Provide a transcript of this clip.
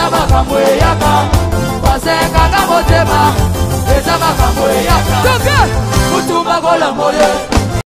eza makambo eyaka basekanga motema eza makambo eyaka mutu makola moye